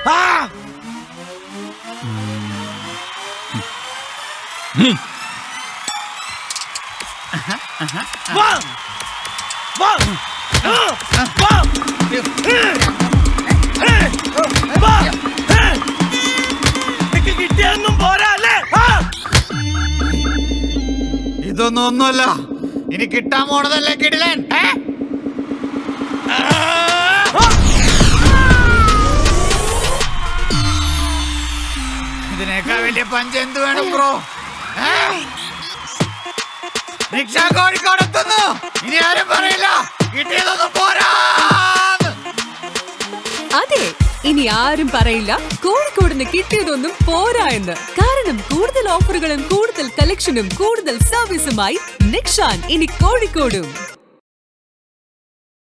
ഇതൊന്നും ഒന്നുമല്ല, ഇനി കിട്ടാൻ പോണതല്ലേ കിടിലൻ. ഇതിനേക്കാൾ വലിയ പഞ്ച് എന്ത് വേണം ബ്രോ? റിക്ഷ കോഴിക്കോടെത്തുന്നു. ഇനി ആരും പറയില്ല കിട്ടിയതൊന്നും പോരാ. അതെ, ഇനി ആരും പറയില്ല കോഴിക്കോടിന് കിട്ടിയതൊന്നും പോരാ എന്ന്. കാരണം കൂടുതൽ ഓഫറുകളും കൂടുതൽ കളക്ഷനും കൂടുതൽ സർവീസുമായി നിക്ഷാൻ ഇനി കോഴിക്കോടും.